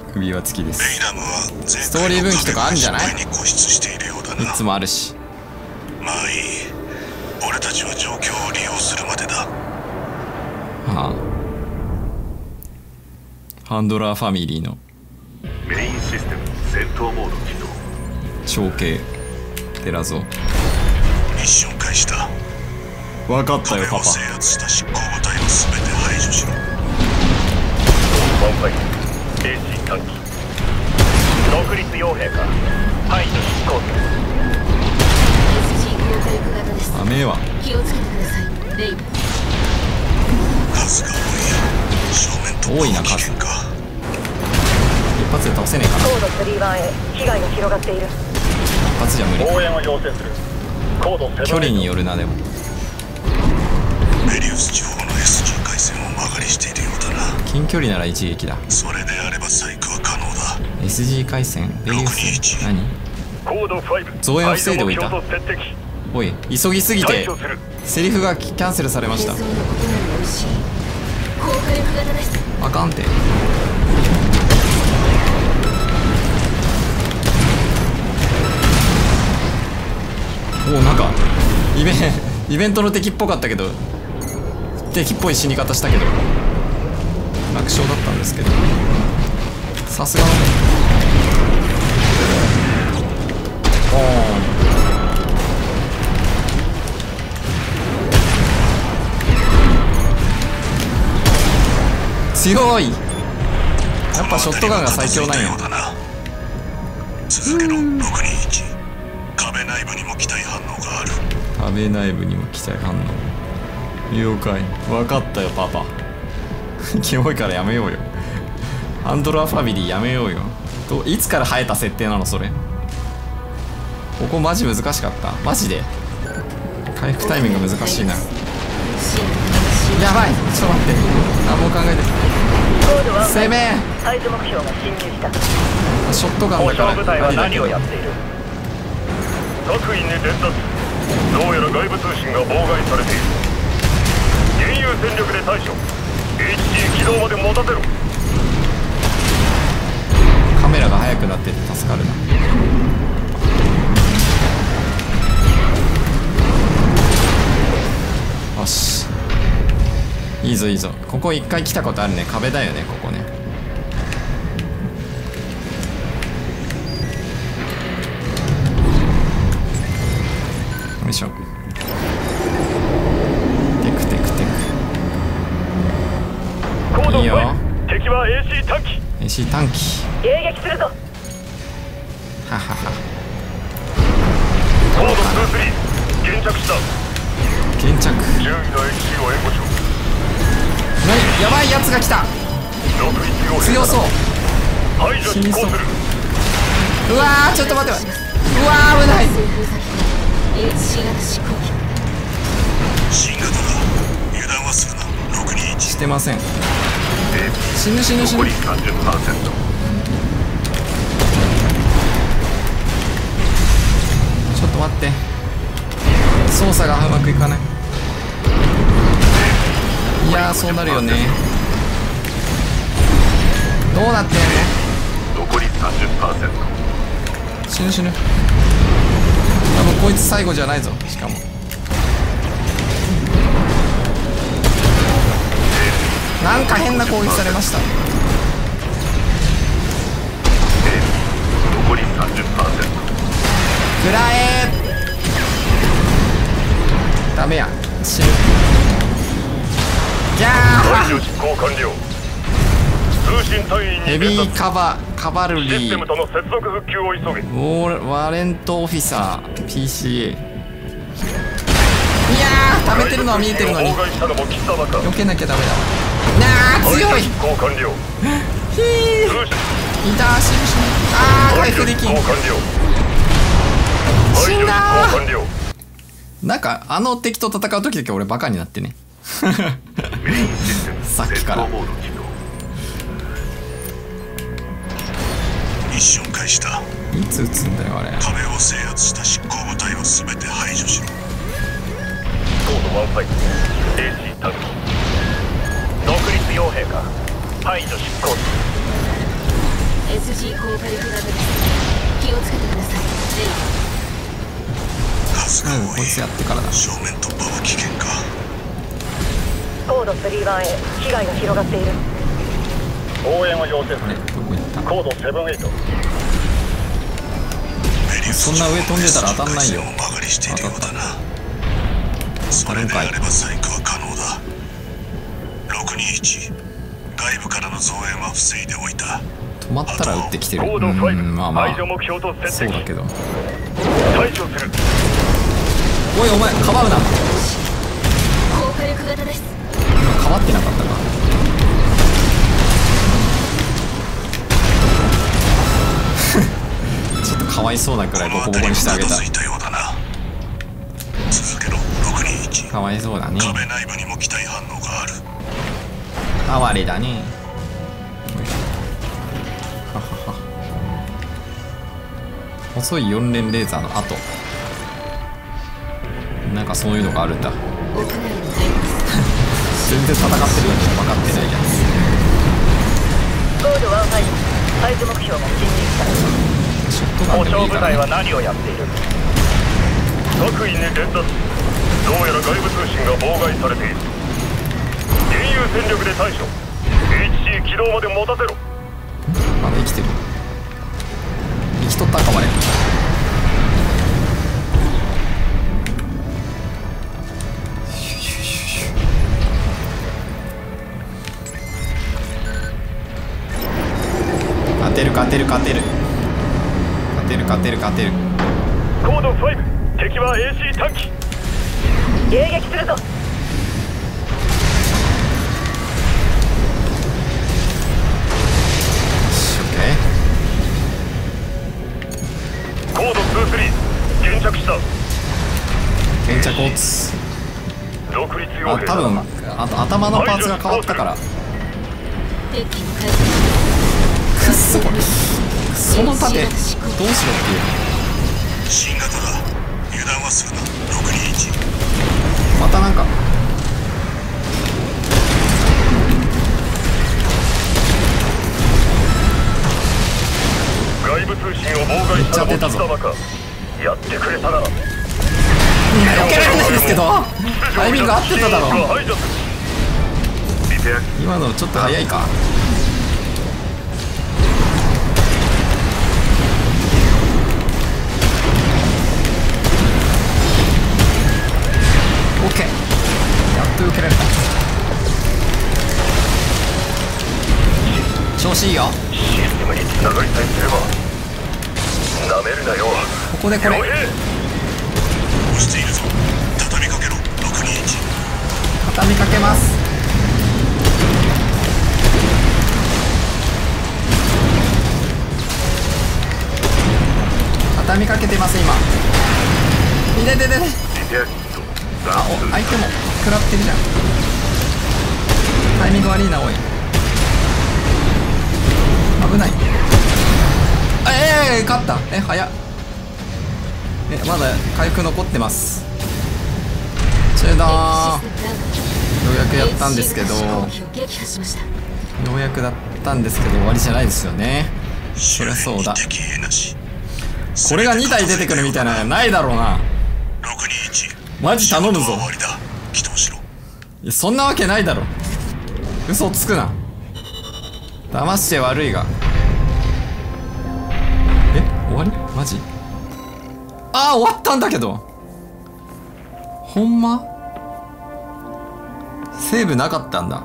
首輪付きです。 ベイラムはストーリー分岐とかあるんじゃない？いつもあるし。 まあいい。俺たちは状況を利用するまでだ。 はあ、ハンドラーファミリーのメインシステム戦闘モード起動。 長兄テラゾ。 ミッション開始だ。 分かったよパパ。 壁を制圧した執行部隊を全て排除しろ。 ワンファイト AC 短期独立傭兵か排除執行する。 SG 高火力型です。 甘えわ。 気をつけてくださいレイブ。 数が多い。正面突破は危険か。 一発で倒せねえかな。 コード3-1へ被害が広がっている。 一発じゃ無理。 応援を要請する。コード7。 距離によるな。でもメリウス地方の SG 回線を間借りしているようだな。 近距離なら一撃だ。 それであれば細工は可能だ。 SG 回線ベリウス何？ コード5。 増援を防いでおいた。おい急ぎすぎてセリフがキャンセルされました。 映像の異なる美味しい高火力型です。 あかんて。おお、なんかイベントの敵っぽかったけど、敵っぽい死に方したけど楽勝だったんですけど、さすがのね。強い。やっぱショットガンが最強なんよ。 続けろ。621。壁内部にも機体反応がある。 壁内部にも機体反応。了解。分かったよパパ。キモいからやめようよ。ハンドラーファミリーやめようよ。いつから生えた設定なのそれ。ここマジ難しかった。マジで回復タイミング難しいな。やばい、ちょっと待って、何も考えて。攻め排除目標が侵入した。 ショットガンだから部隊はありだけど。 何をやっている。各員に伝達。どうやら外部通信が妨害されている。現有戦力で対処。 HG 起動まで持たせろ。 カメラが速くなってて助かるな。よし、いいぞいいぞ。ここ一回来たことあるね。壁だよねここね。よいしょ。テクテクテク。いいよ。 敵は AC 短期。 AC 短期。 迎撃するぞ。 ははは。 コード23現着した。 現着。 10位の HG を援護しろ。 何、やばいやつが来た。強そう。 排除執行する。 うわー、ちょっと待って。うわー、危ない。 HC 型執行機。 新型だ。油断はするな。621。 してません。死ぬ死ぬ死ぬ。 残り 30%。 ちょっと待って、操作がうまくいかない。いやー、そうなるよね。どうなってんの。 残り 30%。 死ぬ死ぬ。多分こいつ最後じゃないぞ。しかもなんか変な攻撃されました。 残り 30%。 食らえー。ダメや、死ぬ。ギャ排除ー。 執行完了。通信隊員にヘビー伝達。 カバルシスリーテムとの接続復旧を急げ。 ワレントオフィサー PCA。いやー、食べてるのは見えてるのに妨害したのも貴様か。 避けなきゃダメだ。なあ、強い。 排除執行完了。 ひー、 通信いたー、死ぬ死ぬ。あー、回復できん。 排除執行完了。 死んだ排除執行完了。 なんかあの敵と戦う時だけ俺バカになってね。 メインシステムさっきから戦闘モード起動。 ミッション開始だ。 いつ撃つんだよあれ。 壁を制圧した執行部隊を全て排除しろ。 コード15 AC 短期独立傭兵か排除執行。 SG 高火力型です。気をつけてください。 数が多い。 こいつやってからだ。 正面突破は危険か。 コード 3-1 へ被害が広がっている。 応援を要請すあれる。 どこ行った？ コード78。 そんな上飛んでたら当たんないよ。 曲がりしているようだな。それであれば細工は可能だ。621、外部からの増援は防いでおいた。 止まったら撃ってきてる。 コード5、 まあまあ排除目標と設定。 そうだけど。 対処する。 おいお前かばうな。 高火力型です。 今かばってなかったか。ちょっとかわいそうなくらいボコボコにしてあげた。 続けろ。621。 かわいそうだね。 壁内部にも機体反応がある。 哀れだね。ははは。細い4連レーザーの後。なんかそういうのがあるんだ。 屋内に入ります。 全然戦ってるように分かってないやコード1-5、排除目標が侵入した。 つ。ショットガン補でもいいからね。 償部隊は何をやっている。各員に連達。どうやら外部通信が妨害されている。現有戦力で対処。HC 起動まで持たせろ。 まだ生きてる。生きとったかまれ。勝てる勝てる勝てる勝てる勝てる勝てる。 コード5、敵は AC 短期。 迎撃するぞ。 コード23、現着した。 現着オツ。 独立用兵多分頭のパーツが変わったから。 敵機の回復。 くっそその盾どうしろっていう。 新型だ。油断はするな。621。 またなんか外部通信を妨害したら持ち玉か。やってくれたな。 避けられないですけどタイミング合ってただろ。今のちょっと早いか。オッケー、やっと避けられた。調子いいよ。 システムに繋がりさえすれば。なめるなよ。 ここでこれ傭兵。 押しているぞ。畳みかけろ。621。 畳みかけます。畳みかけてます今。いでででで。あ、お、相手も食らってるじゃん。タイミング悪いなおい。危ない。勝った。早っ。まだ回復残ってます。中断。ようやくやったんですけど、ようやくだったんですけど終わりじゃないですよね。そりゃそうだ。これが2体出てくるみたいなのないだろうな。マジ頼むぞ。いや、そんなわけないだろ。嘘つくな。騙して悪いが。終わり？マジ？ああ、終わったんだけど。ほんま？セーブなかったんだ。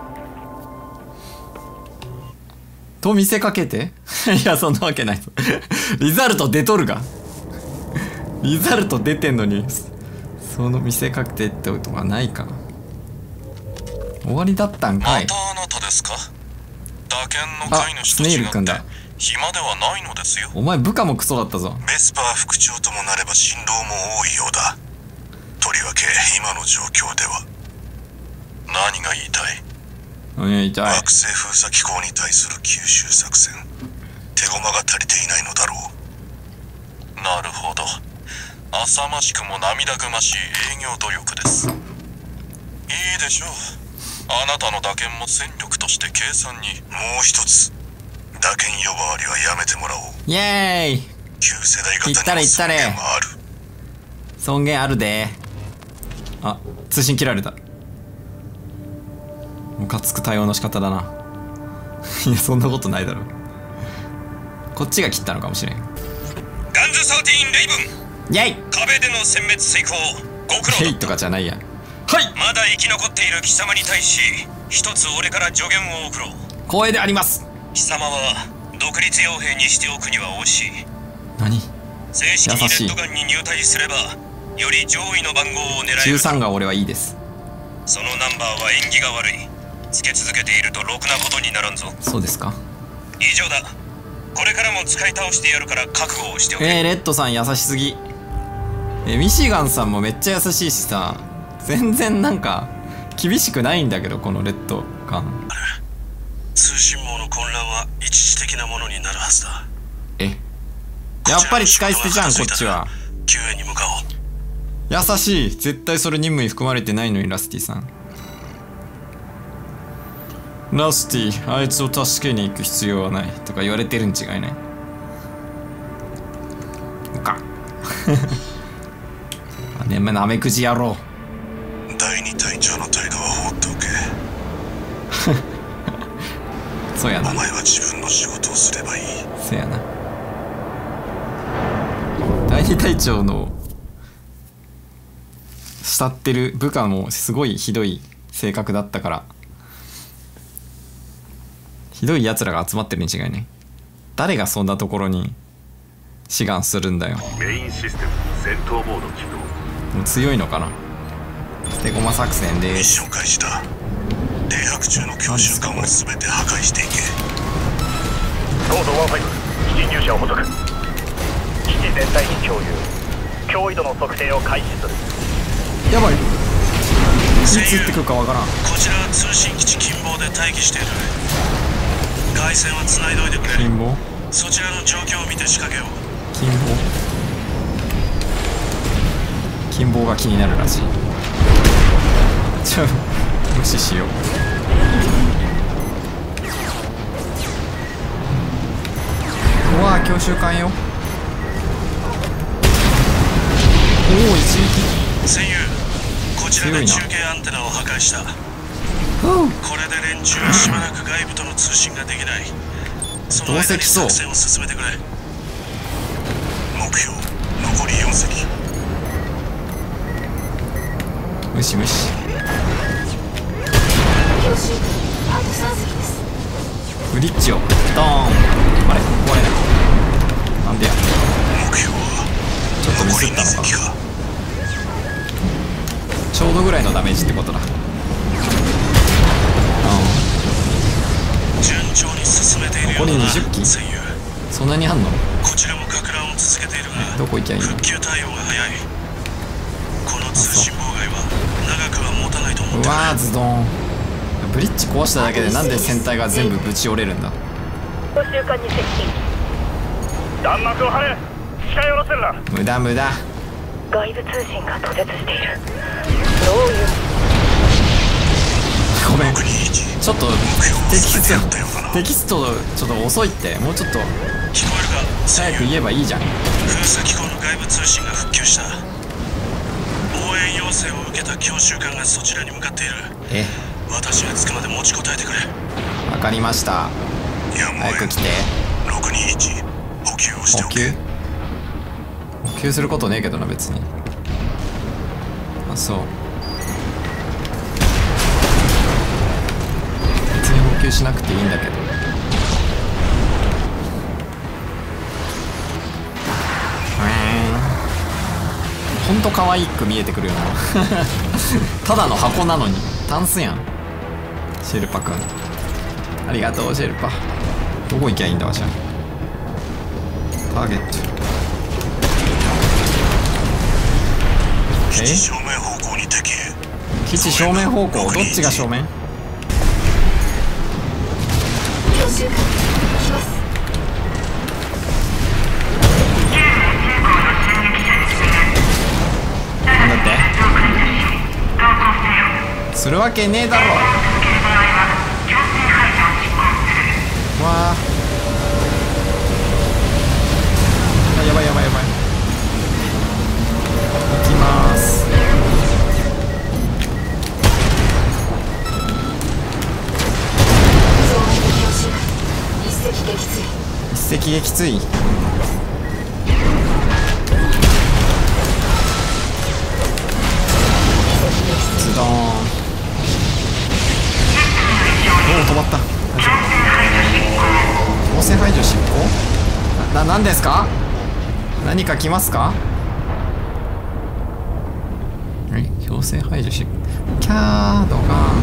と見せかけていや、そんなわけないリザルト出とるがリザルト出てんのにその見せかけてってことはないか。終わりだったんかい。 またあなたですか。打剣の飼い主と違って暇ではないのですよ。 お前部下もクソだったぞ。 ベスパー副長ともなれば辛労も多いようだ。とりわけ今の状況では。何が言いたい？ 何が言いたい？ 惑星封鎖機構に対する吸収作戦。手駒が足りていないのだろう。なるほど。浅ましくも涙ぐましい営業努力です。いいでしょう。あなたの打剣も戦力として計算に。もう一つ。 打剣呼ばわりはやめてもらおう。 イエーイ。 旧世代型に行ったれも行ったれ尊厳はある。 尊厳あるで。あ、通信切られた。ムカつく対応の仕方だな。いや、そんなことないだろ。こっちが切ったのかもしれん。 ガンズ13レイブン、 イェイ壁での殲滅成功ご苦労だ。 ヘイとかじゃないや。はい、 まだ生き残っている貴様に対し一つ俺から助言を送ろう。 光栄であります。 貴様は独立傭兵にしておくには惜しい。 何？ 正式にレッドガンに入隊すればより上位の番号を狙える。 13が俺はいいです。 そのナンバーは縁起が悪い。つけ続けているとろくなことにならんぞ。 そうですか。 以上だ。これからも使い倒してやるから覚悟をしておけ。 レッドさん優しすぎ。ミシガンさんもめっちゃ優しいしさ、全然なんか厳しくないんだけど、このレッドガン。 通信網の混乱は一時的なものになるはずだ。 やっぱり使い捨てじゃん、こっちは。 救援に向かおう。 優しい。絶対それ任務に含まれてないのに、ラスティさん。ラスティ、あいつを助けに行く必要はないとか言われてるん違いない。かねめなめくじ野郎。 第二隊長の態度は放っておけ。 そうやな。 お前は自分の仕事をすればいい。 そうやな。第二隊長の慕ってる部下もすごいひどい性格だったから、ひどい奴らが集まってるに違いない。誰がそんなところに志願するんだよ。 メインシステム戦闘モード起動。 もう強いのかな。捨て駒作戦でミッす。 ション開始だ。停泊中の教習艦を全て破壊していけ。 コード15、基地入射を補足。基地全体に共有。脅威度の測定を開始する。 やばい。いつ撃ってくるかわからん。 こちらは通信基地近傍で待機している。回線は繋いどいてくれ。 金棒？ そちらの状況を見て仕掛けよう。 金棒？金棒が気になるらしい。無視しよう。うわー、教習艦よ。おお、一撃。 戦友、こちらで中継アンテナを破壊した。これで連中はしばらく外部との通信ができない。その間に作戦を進めてくれ。目標残り4隻。 無視無視。 教習あと3隻です。 ブリッジをドーン。あれ壊れない。なんでや。 目標はちょっとミスったのかな。ちょうどぐらいのダメージってことだ。 順調に進めているようだな。 ここに20機？ 戦友、 そんなにあんの？ こちらもかく乱を続けているが、 どこ行きゃいいの？ 復旧対応が早い。この通信妨害は長くは持たないと思ってる。 うわー、ズドン。ブリッジ壊しただけでなんで船体が全部ぶち折れるんだ。 教習艦に接近。 弾幕を張れ。近寄らせるな。 無駄無駄。 外部通信が途絶している。どういう。 ごめん、 621、 ちょっとテキストちょっと遅いって。もうちょっと聞こえるか戦友。 早く言えばいいじゃん。 封鎖機構の外部通信が復旧した。応援要請を受けた教習艦がそちらに向かっている。私が着くまで持ちこたえてくれ。 わかりました。 やむを得ん。 早く来て。 621、補給をしてお補け。 給？補給することねえけどな、別に。あ、そう。別に補給しなくていいんだけど。ほんと可愛く見えてくるよな。ただの箱なのにタンスやん。シェルパくんありがとう。シェルパどこ行きゃいいんだわ。じゃあターゲット。 基地正面方向に敵へ。 基地正面方向。どっちが正面？ 教習艦来ます。 なんだって？するわけねえだろ。わあ敵撃つい。ズドーン。おお、止まった。大丈夫。強制排除執行。何ですか？何か来ますか？強制排除執行。キャードが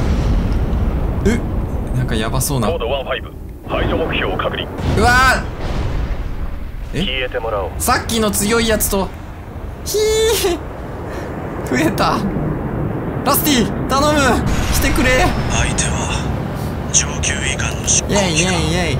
なんかやばそうな。 コード15排除目標を確認。 うわー、 消えてもらおう。 さっきの強いやつとひー増えた。ラスティ頼む、来てくれ。 相手は上級以下の執行イェイイェイイェイ。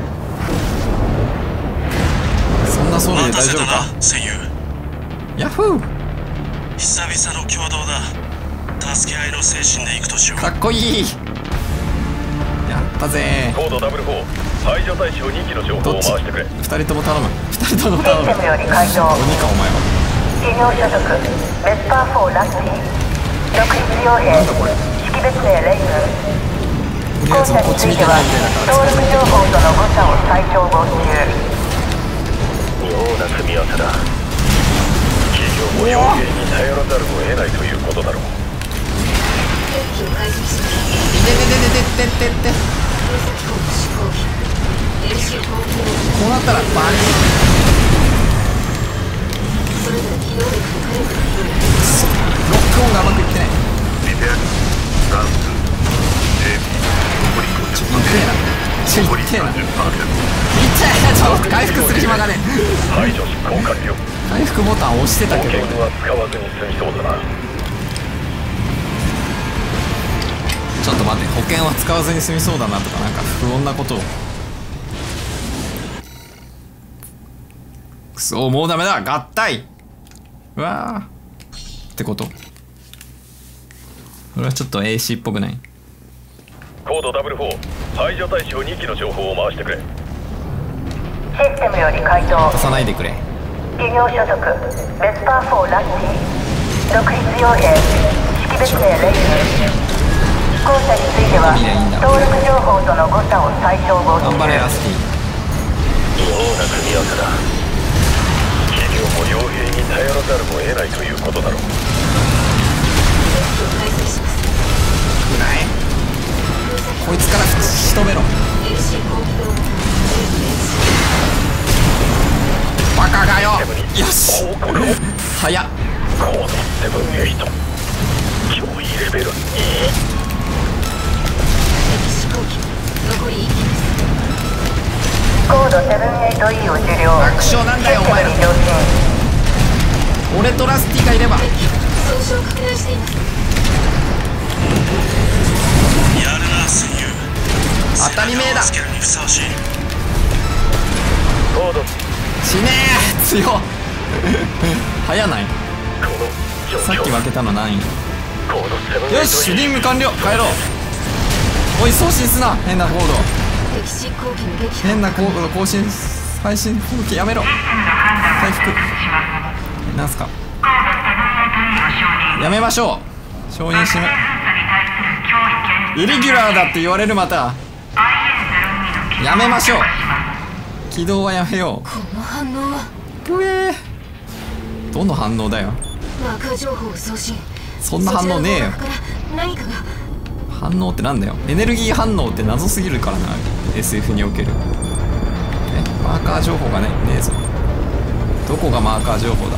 そんな装備で大丈夫か？ 戦友、 ヤッフー、 久々の共同だ。助け合いの精神でいくとしよう。 かっこいい。やったぜ。 コード44排除対象2機の情報をどっち？ 回してくれ。 2人とも頼む。2人ともシ頼む。 ステムより解答。 鬼かお前は。 企業所属ベスパー4ラッキー独立傭兵識別名レイブ。 とりあえずこっち見てないみたいだから登録情報との誤差を再照合中。 妙な組み合わせだ。企業も傭兵に頼らざるを得ないということだろう。 兵器を解析します。 で黒崎港の飛行機 LC 航空こうなったらバリそれぞれ機動力と火力が広い。 ロックオンがうまくいってない。 リペアフランス JP 痛えな。痛えな。痛えな。ちょっと回復する暇がね。 排除執行完了。 回復ボタン押してた保けど険は使わずに済みそうだな。 ちょっと待って、保険は使わずに済みそうだなとか、なんか不穏なことを。くそ、もうダメだ、合体。うわーってこと。これはちょっと AC っぽくない。 コード44排除対象2機の情報を回してくれ。 システムより回答。 押さないでくれ。 企業所属ベスパー4ラッキー独立傭兵識別名レイブ。飛行者については登録情報との誤差を再照合中。 頑張れラスティ。 妙な組み合わせだ。企業も傭兵に頼らざるを得ないということだろう。 兵器を解析します。 くらい。こいつから仕留めろ。 LC 航機動バカがよ。よし。早っ。 コード78脅威レベル2。 敵飛行機残り1機です。 コード 78E を受領。 楽勝なんだよお前ら。 システムに送信。 俺とラスティがいれば。 損傷を拡大しています。 やるな戦友。 当たり前だ。 背中をつけるにふさわしい。 コード死ねー。強っ。早ない。 この状況。 さっき負けたの何位？ コード78 よし、任務完了。帰ろう。おい、送信すな。変なコード。 敵進行機の撃破。 変なコード更新配信風景やめろ。回復。なんすか。やめましょう。承認しめ。イレギュラーだって言われる。またやめましょう。起動はやめよこの反応はう。うえー、どの反応だよ。 マーカー情報を送信。 そんな反応ねえよ。 そちらの方角から何かが。 反応ってなんだよ。エネルギー反応って謎すぎるからな、 SF における。マーカー情報がねえぞ。どこがマーカー情報だ。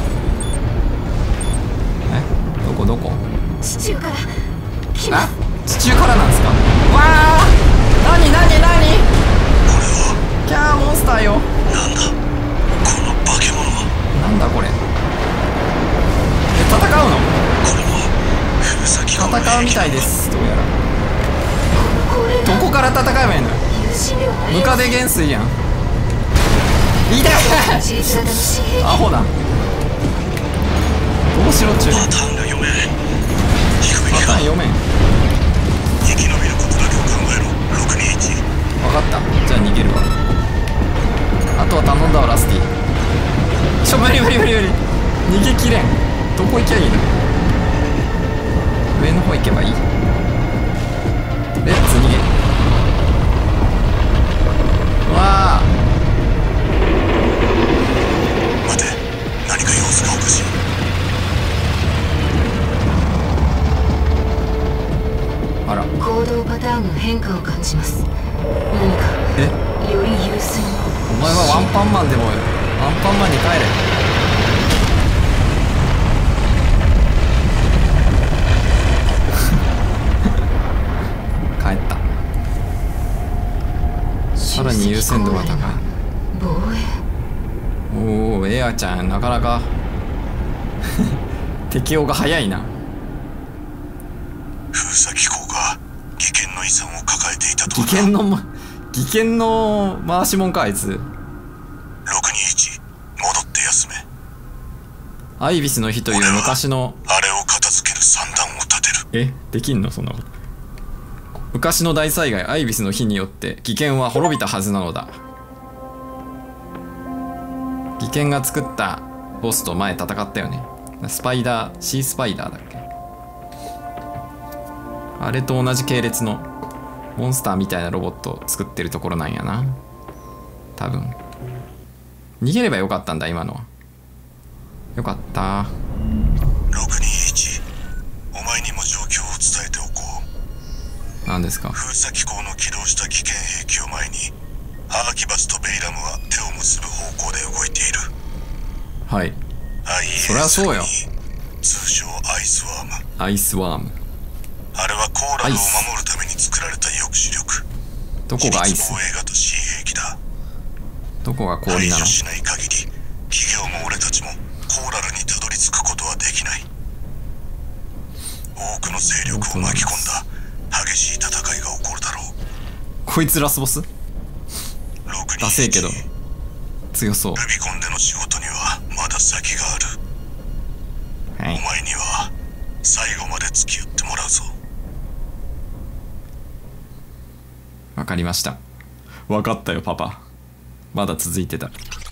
どこ地中から来まあ、 す。 地中からなんですか。わあ、なにこれはキャーモンスターよ。 なんだこの化け物は。 なんだこれ。戦うの。 これも風先が戦うみたいです。どうやら。 この高齢どこから戦えばいいのよ。 有心ではない。 ムカデ元帥やん。痛い。 自立型の新兵器。 アホだ。どうしろっちゅうねん。 パターンが読めん。低いか。 パターン読めん。 生き延びることだけを考えろ。621。 分かった。じゃあ逃げるわ。あとは頼んだわラスティ。無理逃げきれん。どこ行きゃいいの。上の方行けばいい。レッツ逃げ。わあです。何かえ、 より優先のお前はワンパンマンでもワンパンマンに帰れ。帰った。さらに優先度が高い。 防衛。 おお、エアちゃんなかなか適応が早いな。 封鎖機構が技研の遺産を抱えていたと技研の回しもんかあいつ。 621、戻って休め。 アイビスの日という昔のあれを片付ける算段を立てる。 できんのそんなこと。昔の大災害アイビスの日によって技研は滅びたはずなのだ。技研が作ったボスと前戦ったよね。スパイダー、シースパイダーだっけ。あれと同じ系列のモンスターみたいなロボットを作ってるところなんやな多分。逃げればよかったんだ今のは。よかった。 621、お前にも状況を伝えておこう。 何ですか。 封鎖機構の起動した危険兵器を前にアーキバスとベイラムは手を結ぶ方向で動いている。 はい、 IES そりゃそうよ。 通称アイスワーム。 アイスワーム。 あれはコーラルを守るために作られた抑止力。 どこがアイス、 防衛型新兵器だ。 どこが氷なの。 排除しない限り企業も俺たちもコーラルにたどり着くことはできない。多くの勢力を巻き込んだ激しい戦いが起こるだろう。 こいつラスボスダセえけど強そう。 ルビコンでの仕事にはまだ先がある。 はい、 お前には最後まで付き合ってもらうぞ。 わかりました。わかったよパパ。まだ続いてた。